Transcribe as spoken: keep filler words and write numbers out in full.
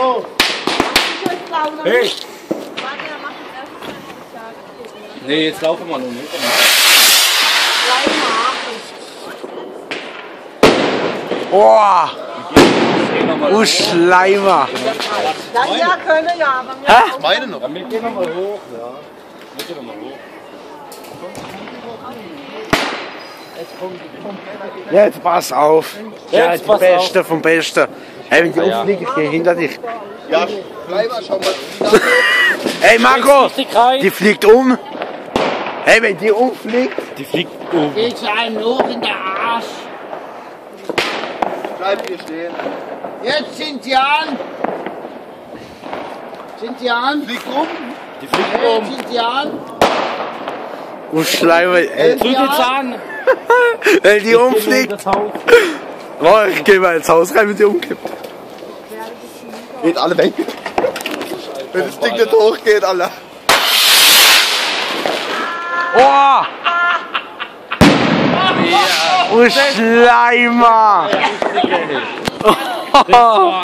Oh! Hey! Nee, jetzt laufen wir noch nicht. Boah! Du Schleimer! Ja, ja, können ja, aber wir Hä? Meine noch. Ja, wir gehen nochmal hoch, ja. Wir gehen nochmal hoch. Jetzt pass auf! Ja, Jetzt die pass Beste auf. vom Besten! Hey, wenn die Ja, ja. umfliegen, ich gehe hinter dich! Ja, bleib mal, schau mal. Hey Marco! Richtig rein. Die fliegt um! Hey, wenn die umfliegt! Die fliegt um. Geht's einem Loch in der Arsch. Bleib hier stehen. Jetzt sind sie an. Sind sie an? Flieg um. Die fliegt Jetzt um. sind sie an. Du Schleimer! Ey, Zünd jetzt an. wenn die umfliegt! Das Haus. Oh, ich geh mal ins Haus rein, wenn die umkippt! Geht alle weg. Wenn das Ding nicht hochgeht, Alter. Oh! Du Schleimer!